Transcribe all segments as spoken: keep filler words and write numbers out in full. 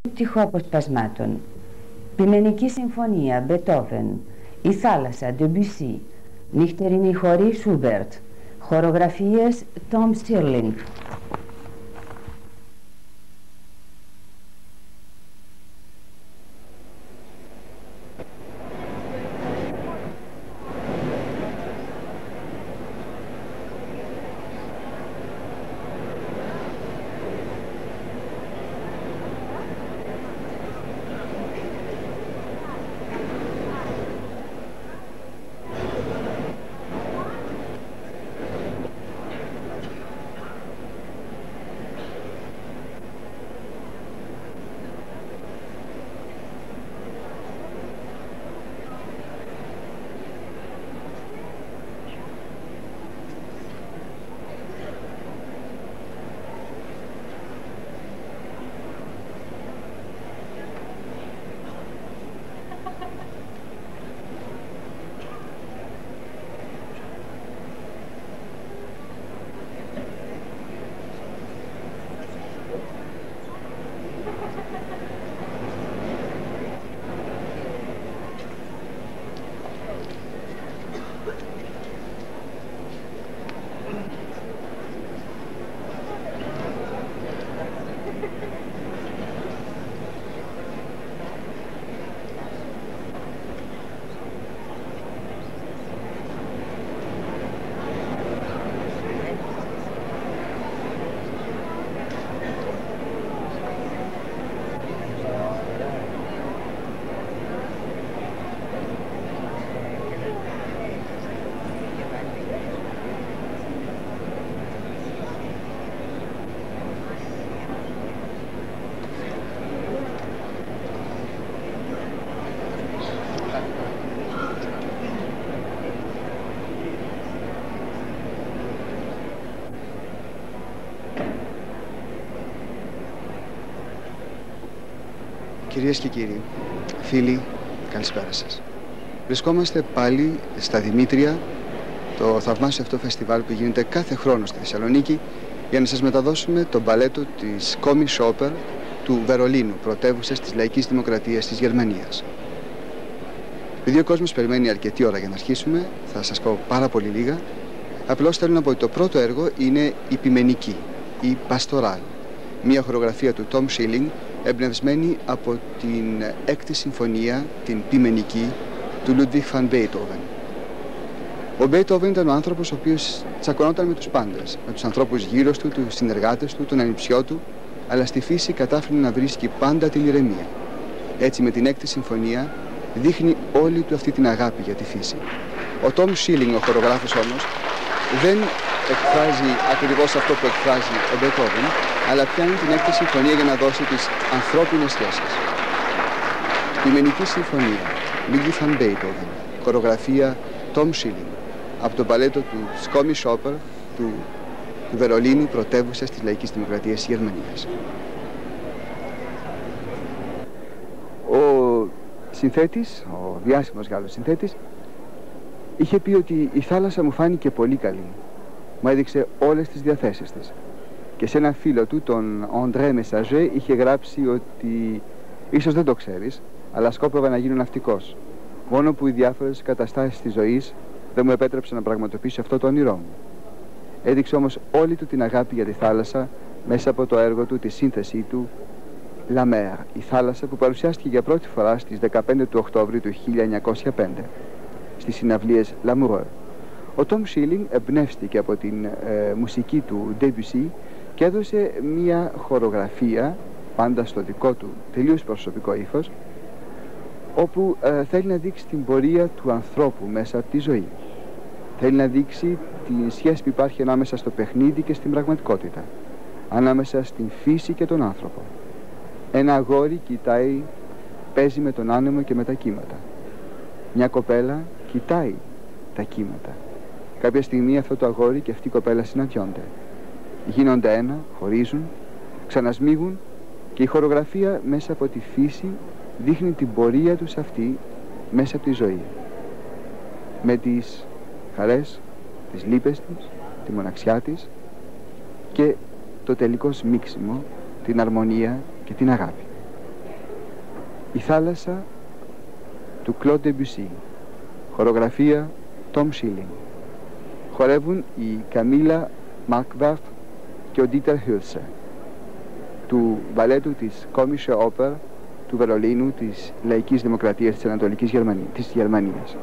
τυχοαποσπασμάτων. Ποιμενική συμφωνία Μπετόβεν, η θάλασσα Ντεμπουσί, νυχτερινή χορή Σούμπερτ, χορογραφίες Τόμ Σίρλινγκ. Κυρίες και κύριοι, φίλοι, καλησπέρα σας. Βρισκόμαστε πάλι στα Δημήτρια, το θαυμάσιο αυτό φεστιβάλ που γίνεται κάθε χρόνο στη Θεσσαλονίκη, για να σας μεταδώσουμε τον μπαλέτο της Komische Oper του Βερολίνου, πρωτεύουσας της λαϊκής δημοκρατίας της Γερμανίας. Επειδή ο κόσμος περιμένει αρκετή ώρα για να αρχίσουμε, θα σας πω πάρα πολύ λίγα. Απλώς θέλω να πω ότι το πρώτο έργο είναι η ποιμενική, η Pastoral, μια χορογραφία του Tom Schilling, εμπνευσμένη από την έκτη συμφωνία, την ποιμενική, του Ludwig van Beethoven. Ο Beethoven ήταν ο άνθρωπος ο οποίος τσακωνόταν με τους πάντες, με τους ανθρώπους γύρω του, τους συνεργάτες του, τον ανιψιό του, αλλά στη φύση κατάφερε να βρίσκει πάντα την ηρεμία. Έτσι με την έκτη συμφωνία δείχνει όλη του αυτή την αγάπη για τη φύση. Ο Tom Schilling, ο χορογράφος όμως, δεν εκφράζει ακριβώς αυτό που εκφράζει ο Beethoven, αλλά πιάνει την έκτη συμφωνία για να δώσει τις ανθρώπινες σχέσεις. Ποιμενική συμφωνία, Ludwig van Beethoven, χορογραφία Tom Schilling, από το μπαλέτο του Komische Oper του, του Βερολίνου, πρωτεύουσας της λαϊκής δημοκρατίας της Γερμανίας. Ο συνθέτης, ο διάσημος Γάλλος συνθέτης, είχε πει ότι η θάλασσα μου φάνηκε πολύ καλή. Μου έδειξε όλες τις διαθέσεις της. Και σε ένα φίλο του, τον André Messager, είχε γράψει ότι ίσως δεν το ξέρεις, αλλά σκόπευα να γίνω ναυτικός. Μόνο που οι διάφορες καταστάσεις της ζωής δεν μου επέτρεψαν να πραγματοποιήσω αυτό το όνειρό μου. Έδειξε όμως όλη του την αγάπη για τη θάλασσα μέσα από το έργο του, τη σύνθεσή του La Mer, η θάλασσα, που παρουσιάστηκε για πρώτη φορά στις δεκαπέντε του Οκτώβρη του χίλια εννιακόσια πέντε στις συναυλίες L'Amoureux. Ο Tom Schilling εμπνεύστηκε από την ε, μουσική του Debussy και έδωσε μία χορογραφία, πάντα στο δικό του τελείως προσωπικό ύφος, όπου ε, θέλει να δείξει την πορεία του ανθρώπου μέσα από τη ζωή. Θέλει να δείξει τη σχέση που υπάρχει ανάμεσα στο παιχνίδι και στην πραγματικότητα, ανάμεσα στην φύση και τον άνθρωπο. Ένα αγόρι κοιτάει, παίζει με τον άνεμο και με τα κύματα. Μια κοπέλα κοιτάει τα κύματα. Κάποια στιγμή αυτό το αγόρι και αυτή η κοπέλα συναντιόνται. Γίνονται ένα, χωρίζουν, ξανασμίγουν και η χορογραφία μέσα από τη φύση δείχνει την πορεία τους αυτή μέσα από τη ζωή. Με τις χαρές, τις λύπες της, τη μοναξιά της και το τελικό σμίξιμο, την αρμονία και την αγάπη. Η θάλασσα του Claude Debussy, χορογραφία Tom Schilling. Χορεύουν η Καμίλα Marquardt και ο Dieter Hülse του μπαλέτου της Komische Oper του Βερολίνου της Λαϊκής Δημοκρατίας της Ανατολικής Γερμανίας, της Γερμανίας.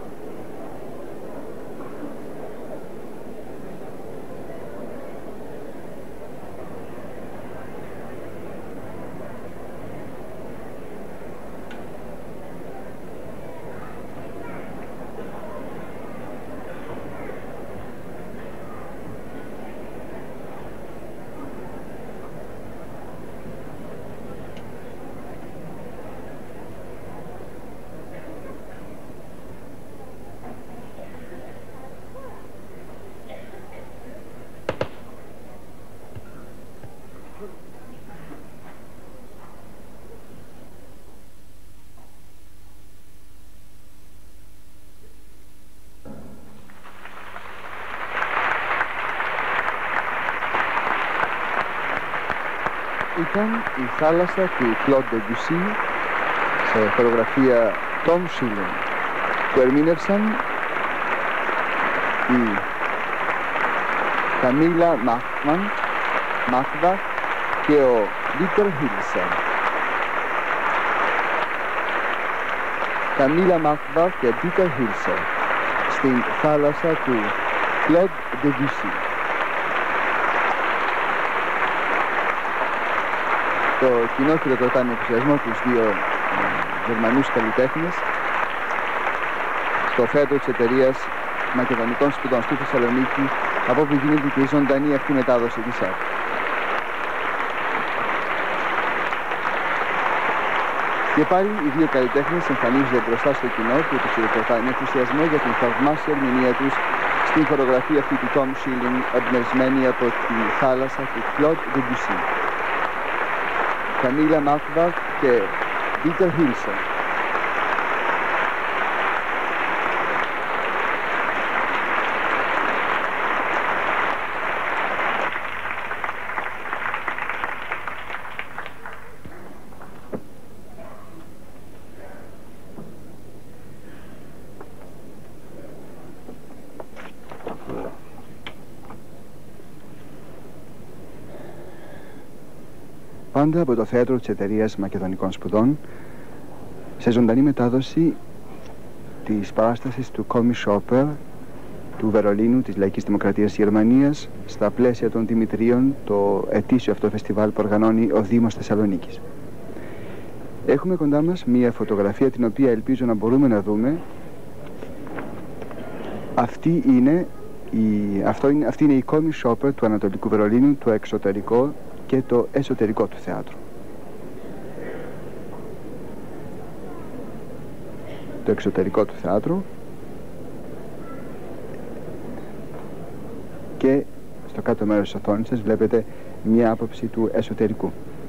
Ήταν η θάλασσα του Claude Debussy σε χορογραφία Tom Schilling, που ερμήνευσαν η Καμίλα Marquardt και ο Dieter Hülse. Καμίλα Marquardt και Dieter Hülse στην θάλασσα του Claude Debussy. Το κοινό χειροκροτά με ενθουσιασμό τους δύο ε, Γερμανούς καλλιτέχνες στο θέατρο της εταιρείας Μακεδονικών Σπουδών στη Θεσσαλονίκη, από όπου γίνεται και η ζωντανή αυτή μετάδοση της ΕΡΤ. Και πάλι οι δύο καλλιτέχνες εμφανίζονται μπροστά στο κοινό που τους χειροκροτά με ενθουσιασμό για την θαυμάσια ερμηνεία τους στην χορογραφία αυτή του Tom Schilling, εμπνευσμένη από τη θάλασσα του Claude Debussy. Καμίλα Marquardt και Dieter Hülse. Πάντα από το θέατρο της εταιρείας Μακεδονικών Σπουδών, σε ζωντανή μετάδοση της παράστασης του Komische Oper του Βερολίνου της Λαϊκής Δημοκρατίας της Γερμανίας, στα πλαίσια των Δημητρίων, το ετήσιο αυτό φεστιβάλ που οργανώνει ο Δήμος Θεσσαλονίκης. Έχουμε κοντά μας μία φωτογραφία την οποία ελπίζω να μπορούμε να δούμε. Αυτή είναι η, αυτό είναι, αυτή είναι η Komische Oper του Ανατολικού Βερολίνου, το εξωτερικό και το εσωτερικό του θεάτρου. Το εξωτερικό του θεάτρου και στο κάτω μέρος της οθόνης σας βλέπετε μια άποψη του εσωτερικού.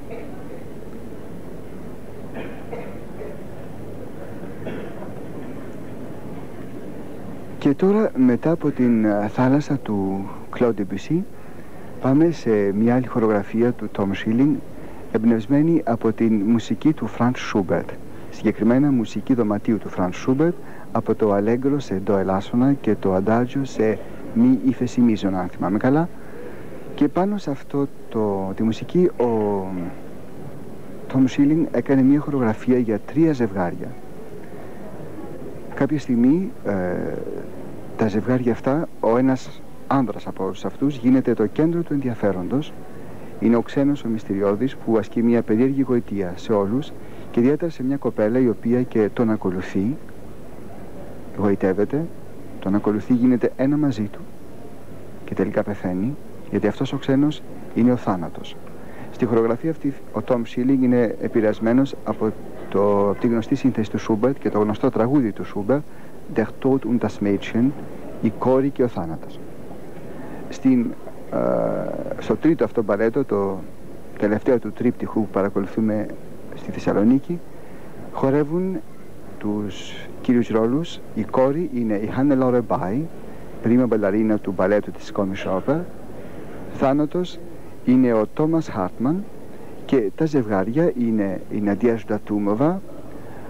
Και τώρα, μετά από την θάλασσα του Claude Debussy, πάμε σε μια άλλη χορογραφία του Tom Schilling, εμπνευσμένη από την μουσική του Franz Schubert, συγκεκριμένα μουσική δωματίου του Franz Schubert, από το Allegro σε ντο ελάσσονα και το Adagio σε μη ύφεση μείζωνα, αν θυμάμαι καλά. Και πάνω σε αυτό το, τη μουσική ο Tom Schilling έκανε μια χορογραφία για τρία ζευγάρια. Κάποια στιγμή ε, τα ζευγάρια αυτά, ο ένας άνδρας από όλους αυτούς γίνεται το κέντρο του ενδιαφέροντος. Είναι ο ξένος ο μυστηριώδης που ασκεί μια περίεργη γοητεία σε όλους και ιδιαίτερα σε μια κοπέλα η οποία και τον ακολουθεί, γοητεύεται, τον ακολουθεί, γίνεται ένα μαζί του και τελικά πεθαίνει, γιατί αυτός ο ξένος είναι ο θάνατος. Στη χορογραφία αυτή ο Tom Schilling είναι επηρεασμένος από, το, από τη γνωστή σύνθεση του Schubert και το γνωστό τραγούδι του Schubert, Der Tod und das Mädchen, η κόρη και ο θάνατος. Στην, α, στο τρίτο αυτό μπαλέτο, το τελευταίο του τρίπτυχου που παρακολουθούμε στη Θεσσαλονίκη, χορεύουν τους κύριους ρόλους. Η κόρη είναι η Hannelore Bay, πρίμα μπαλαρίνα του μπαλέτου της Komische Oper. Θάνατος είναι ο Thomas Hartmann και τα ζευγάρια είναι η Ναντία Ζντατούμοβα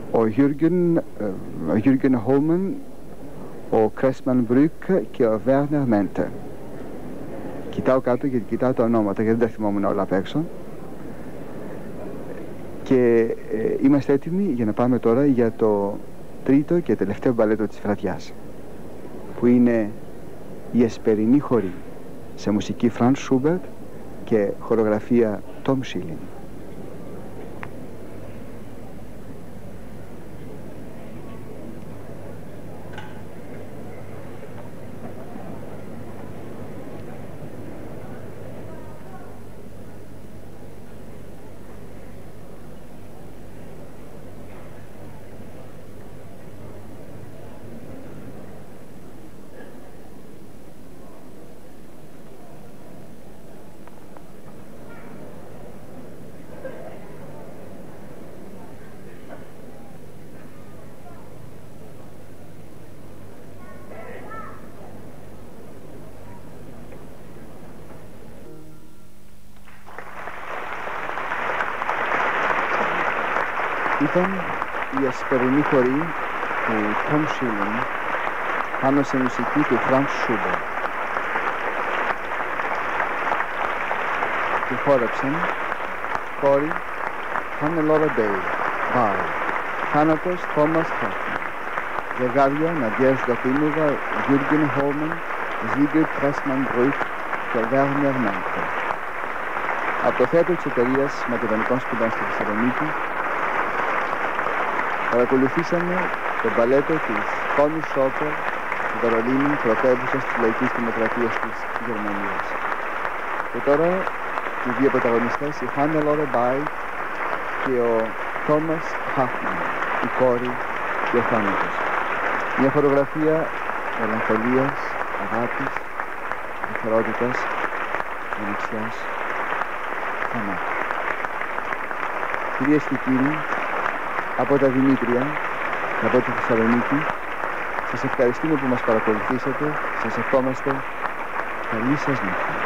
ο Γιούργεν, ο Γιούργεν Χόλμαν, ο Κρέσμαν Μπρουκ και ο Βέρνερ Μέντερ. Κοιτάω κάτω γιατί κοιτάω τα ονόματα γιατί δεν τα θυμόμουν όλα απ' έξω. Και ε, είμαστε έτοιμοι για να πάμε τώρα για το τρίτο και τελευταίο μπαλέτο της βραδιάς, που είναι η Εσπερινή Χορή, σε μουσική Franz Schubert και χορογραφία Tom Schilling. Ήταν η Εσπερινή Χορή του Tom Schilling πάνω σε μουσική του Franz Schubert. Τη χόρεψαν κόρη Hannelore Ball, θάνατος Thomas Hoffmann, ζευγάρια Ναντιέζ Δοφίμουδα, Γιούργεν Χόλμαν, Ζίγκερ Κρέσμαν Μπρουκ και Βέρνερ Μέντερ. Από το θέατρο της εταιρείας Μακεδονικών Σπουδών στη Θεσσαλονίκη παρακολουθήσαμε το μπαλέτο της Τόνι Σόπερ του Βερολίνου, πρωτεύουσας της Λαϊκής Δημοκρατίας της Γερμανίας. Και τώρα οι δύο πρωταγωνιστές, η Hannelore Ball και ο Thomas Hoffmann, η κόρη και ο θάνατος. Μια χορογραφία μελαγχολίας, αγάπης, ελευθερότητας, ανοιξιάς, θανάτου. Κυρίες και κύριοι, από τα Δημήτρια, από τη Θεσσαλονίκη, σας ευχαριστούμε που μας παρακολουθήσατε, σας ευχόμαστε καλή σας νύχτα.